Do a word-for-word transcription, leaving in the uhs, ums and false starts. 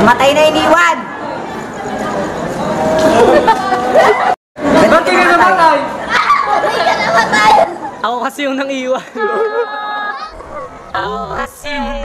Namatay na iniwan. Ba't ka namatay? Ba't ka namatay? Ako kasi yung nang iwan. Ako kasi yung